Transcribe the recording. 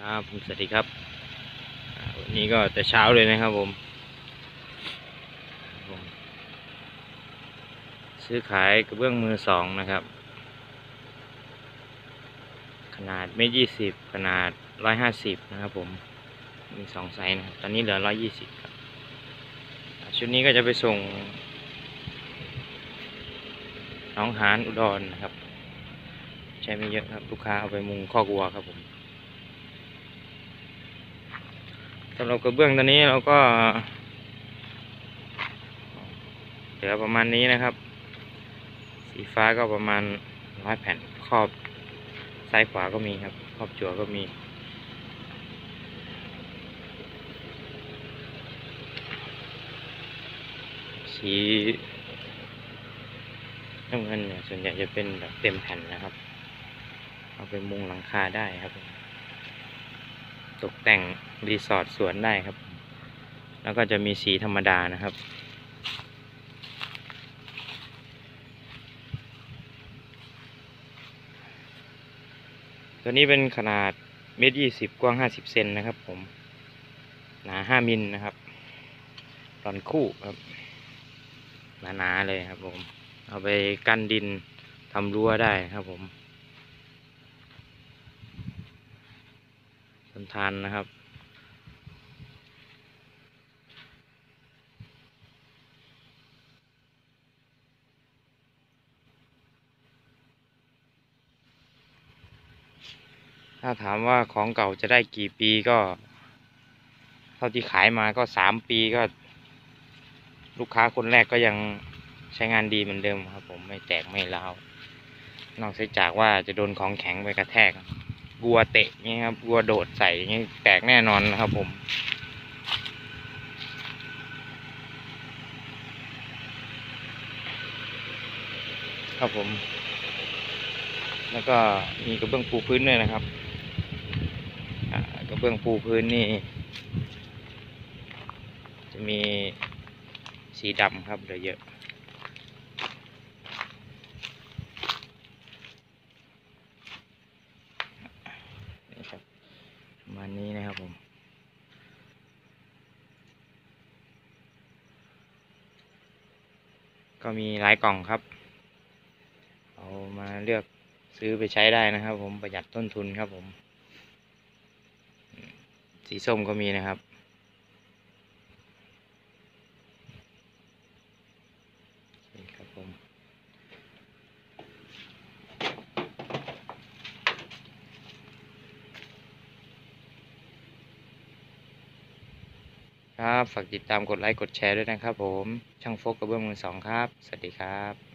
ครับผมสวัสดีครับวันนี้ก็แต่เช้าเลยนะครับผมซื้อขายกระเบื้องมือสองนะครับขนาด1.20 เมตรขนาด150นะครับผมมี2ไซส์นะครับตอนนี้เหลือ120ครับชุดนี้ก็จะไปส่งหนองหานอุดรนะครับใช้ไม่เยอะครับลูกค้าเอาไปมุงคอกวัวครับผมสำหรับกระเบื้องตัวนี้เราก็เหลือประมาณนี้นะครับสีฟ้าก็ประมาณ100 แผ่นครอบซ้ายขวาก็มีครับครอบจั่วก็มีสีน้ำเงินเนี่ยส่วนใหญ่จะเป็นแบบเต็มแผ่นนะครับเอาไปมุงหลังคาได้ครับตกแต่งรีสอร์ทสวนได้ครับแล้วก็จะมีสีธรรมดานะครับตัวนี้เป็นขนาด1.20 เมตรกว้าง50 เซนนะครับผมหนา5 มิลนะครับตอนคู่ครับหนาๆเลยครับผมเอาไปกั้นดินทำรั้วได้ครับผมทนทานนะครับถ้าถามว่าของเก่าจะได้กี่ปีก็เท่าที่ขายมาก็3 ปีก็ลูกค้าคนแรกก็ยังใช้งานดีเหมือนเดิมครับผมไม่แตกไม่ร้าวนอกจากว่าจะโดนของแข็งไปกระแทกวัวเตะนี่ครับวัวโดดใส่นี่แตกแน่นอนนะครับผมครับผมแล้วก็มีกระเบื้องปูพื้นด้วยนะครับกระเบื้องปูพื้นนี่จะมีสีดำครับเหลือเยอะนี่ครับประมาณนี้นะครับผมก็มีหลายกล่องครับเอามาเลือกซื้อไปใช้ได้นะครับผมประหยัดต้นทุนครับผมสีส้มก็มีนะครับนี่ครับผมครับฝากติดตามกดไลค์กดแชร์ด้วยนะครับผมช่างโฟกกระเบื้องมือสองครับสวัสดีครับ